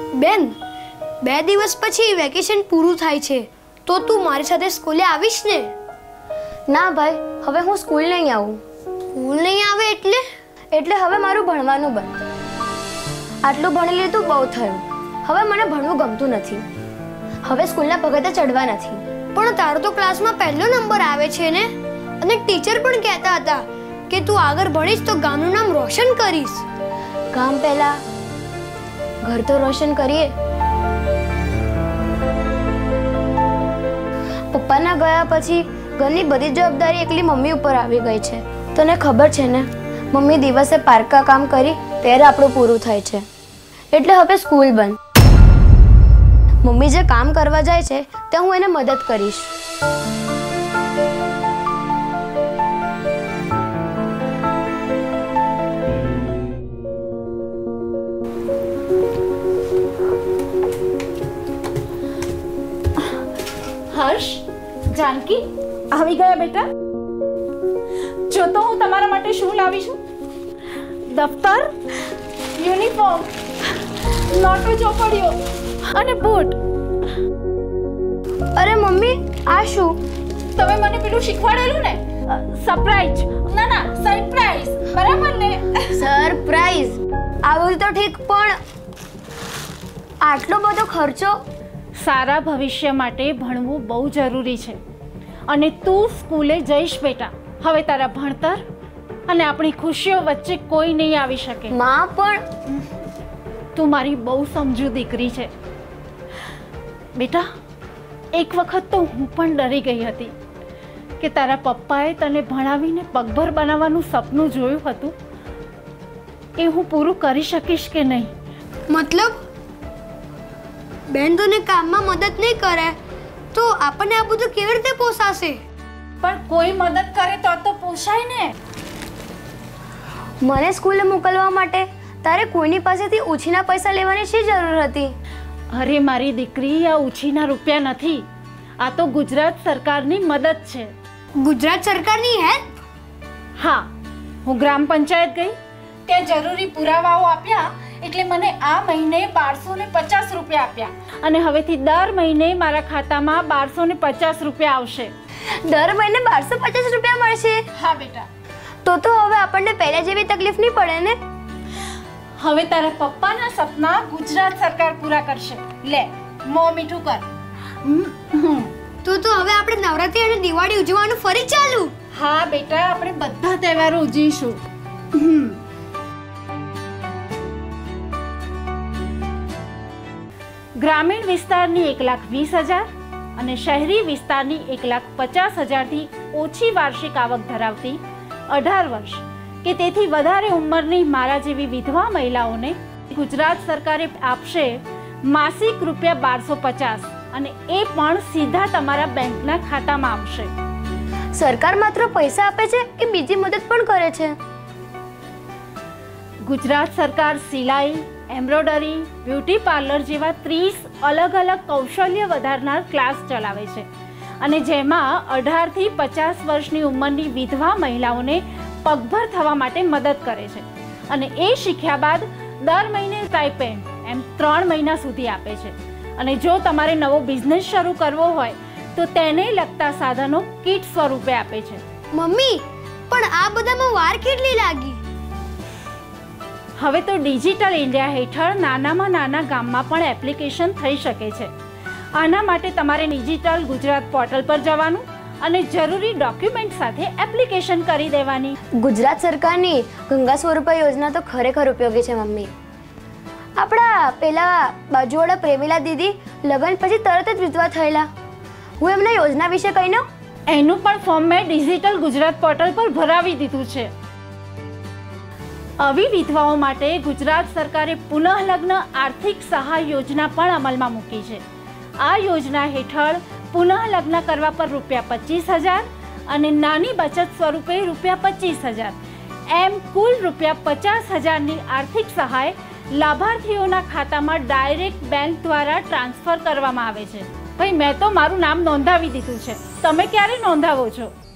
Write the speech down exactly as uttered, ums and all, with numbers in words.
બેન, બે દિવસ પછી વેકેશન પૂરું થાય છે, તો તું મારી સાથે સ્કૂલે આવીશ ને? ના ભાઈ, હવે હું સ્કૂલ નહીં આવું. સ્કૂલ નહીં આવે એટલે? એટલે હવે મારું ભણવાનું બંધ. આટલું ભણી લીધું બહુ થયું. હવે મને ભણવું ગમતું નથી. હવે સ્કૂલના પગથિયે ચડવા નથી. પણ તારો તો ક્લાસમાં પહેલો નંબર આવે છે ને, અને ટીચર પણ કહેતા હતા કે તું આગળ ભણીશ તો ગામનું નામ રોશન કરીશ. ગામ પહેલા, ઘર તો રોશન કરીએ. પપ્પાના ગયા પછી ઘરની બધી જવાબદારી એકલી મમ્મી ઉપર આવી ગઈ છે. તને ખબર છે ને, મમ્મી દિવસે પાર્કા કામ કરી ત્યારે આપણું પૂરું થાય છે. એટલે હવે સ્કૂલ બંધ. મમ્મી જે કામ કરવા જાય છે ત્યાં હું એને મદદ કરીશ. હર્ષ, જાનકી આવી ગયા બેટા? જો તો હું તમારા માટે શું લાવી છું. દફતર, યુનિફોર્મ, નોટો, ચોપડીઓ અને બૂટ. અરે મમ્મી, આ શું? તમે મને પેલું શીખવાડેલું ને, સરપ્રાઈઝ. ના ના, સરપ્રાઈઝ, બરાબર ને? સરપ્રાઈઝ આવું તો ઠીક, પણ આટલો બધો ખર્ચો? સારા ભવિષ્ય માટે ભણવું બહુ જરૂરી છે, અને તું સ્કૂલે જઈશ બેટા. હવે તારા ભણતર અને આપણી ખુશીઓ વચ્ચે કોઈ નહીં આવી શકે. માં, પણ તું મારી બહુ સમજુ દીકરી છે બેટા. એક વખત તો હું પણ ડરી ગઈ હતી કે તારા પપ્પાએ તને ભણાવીને પગભર બનાવવાનું સપનું જોયું હતું, એ હું પૂરું કરી શકીશ કે નહીં. મતલબ બેન તને કામમાં મદદ નહીં કરે તો આપણને આ બધું કેવી રીતે પોસાશે? પણ કોઈ મદદ કરે તો તો પોસાય ને. મને સ્કૂલે મોકલવા માટે તારે કોઈની પાસેથી ઉછીના પૈસા લેવાની શી જરૂર હતી? અરે મારી દીકરી, આ ઉછીના રૂપિયા નથી, આ તો ગુજરાત સરકારની મદદ છે. ગુજરાત સરકારની હેલ્પ? હા, હું ગ્રામ પંચાયત ગઈ, ત્યાં જરૂરી પુરાવાઓ આપ્યા, એટલે મને આ મહિને બારસો ને પચાસ રૂપિયા આપ્યા, અને હવેથી દર મહિને મારા ખાતામાં બારસો ને પચાસ રૂપિયા આવશે. દર મહિને બારસો પચાસ રૂપિયા મળશે? હા બેટા. તો તો હવે આપણને પહેલા જેવી તકલીફ નહીં પડે ને? હવે તારા પપ્પાના સપના ગુજરાત સરકાર પૂરા કરશે. લે, મોં મીઠું કર. તો તો હવે આપણે નવરાત્રી અને દિવાળી ઉજવવાનું ફરી ચાલુ? હા બેટા, આપણે બધા તહેવારો ઉજવીશું. ગ્રામીણ વિસ્તારની એક લાખ વીસ હજાર અને શહેરી વિસ્તારની એક લાખ પચાસ હજારથી ઓછી વાર્ષિક આવક ધરાવતી અઢાર વર્ષ કે તેથી વધારે ઉંમરની મારા જેવી વિધવા મહિલાઓને ગુજરાત સરકારે આપશે માસિક રૂપિયા બારસો પચાસ, અને એ પણ સીધા તમારા બેંકના ખાતામાં આવશે. સરકાર માત્ર પૈસા આપે છે કે બીજી મદદ પણ કરે છે? ગુજરાત સરકાર સિલાઈ, એમ્બ્રોઇડરી, બ્યુટી પાર્લર જેવા ત્રીસ અલગ અલગ કૌશલ્ય વધારનાર ક્લાસ ચલાવે છે, અને જેમાં અઢારથી પચાસ વર્ષની ઉંમરની વિધવા મહિલાઓને પગભર થવા માટે મદદ કરે છે. અને એ શીખ્યા બાદ દર મહિને સ્ટાઇપેન્ડ એમ ત્રણ મહિના સુધી આપે છે. અને જો તમારે નવો બિઝનેસ શરૂ કરવો હોય તો તેને લગતા સાધનો કીટ સ્વરૂપે આપે છે. મમ્મી, પણ આ બધામાં વાર કેટલી લાગી? હવે તો ડિજિટલ ઇન્ડિયા હેઠળ નાનામાં નાના ગામમાં પણ એપ્લિકેશન થઈ શકે છે. આના માટે તમારે ડિજિટલ ગુજરાત પોર્ટલ પર જવાનું અને જરૂરી ડોક્યુમેન્ટ સાથે એપ્લિકેશન કરી દેવાની. ગુજરાત સરકારની ગંગા સ્વરૂપા યોજના તો ખરેખર ઉપયોગી છે મમ્મી. આપણા પેલા બાજુવાળા પ્રેમિલા દીદી લગ્ન પછી તરત જ વિધવા થયેલા. હું એમના યોજના વિશે કહી દઉં. એનું પણ ફોર્મ મેં ડિજિટલ ગુજરાત પોર્ટલ પર ભરાવી દીધું છે. આવી વિધવાઓ માટે ગુજરાત સરકારે પુનઃલગ્ન આર્થિક સહાય યોજના પણ અમલમાં મૂકી છે. આ યોજના હેઠળ પુનઃલગ્ન કરવા પર રૂપિયા પચીસ હજાર અને નાની બચત સ્વરૂપે રૂપિયા પચીસ હજાર એમ કુલ રૂપિયા પચાસ હજારની આર્થિક સહાય લાભાર્થીઓના ખાતામાં ડાયરેક્ટ બેંક દ્વારા ટ્રાન્સફર કરવામાં આવે છે. ભાઈ, મેં તો મારું નામ નોંધાવી દીધું છે, તમે ક્યારે નોંધાવો છો?